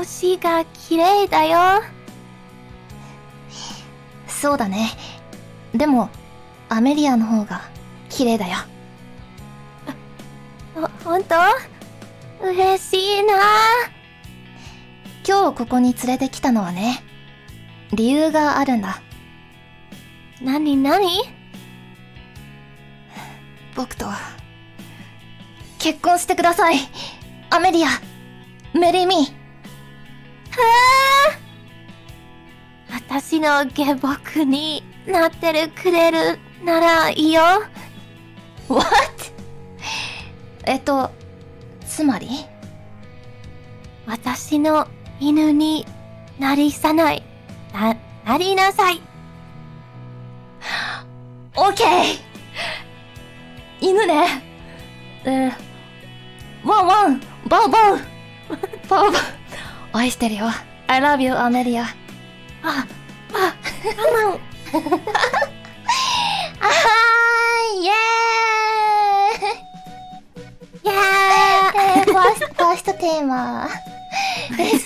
星が綺麗だよ。 そうだね。でも、アメリアの方が綺麗だよ。 ほんと？嬉しいな。 今日ここに連れてきたのはね、理由があるんだ。 なになに？ 僕と、結婚してください。アメリア、メリーミー。 私の下僕になってくれるならいいよ。 What？ つまり？ 私の犬になりさない。なりなさい。 オッケー。犬ね。ワンワン、バウバウ。バウバウ。愛してるよ。I love you, アメリア。 ママン。 イエーイ。 イエーイ。 ファーストテーマでした。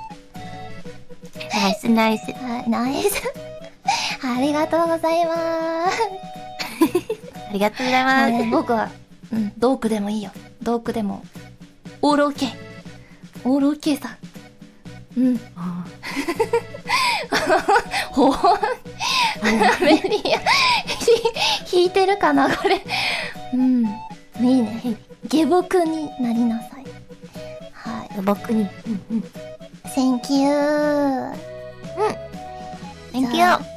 ナイスナイス。 ナイス。ありがとうございます。 ありがとうございます。 僕は、ドークでもいいよ。ドークでも。オールオッケー。オールオッケーさ。ほほん。アメリア、弾いてるかなこれ。いいね。下僕になりなさい。はい。 下僕に。 Thank you. Thank you.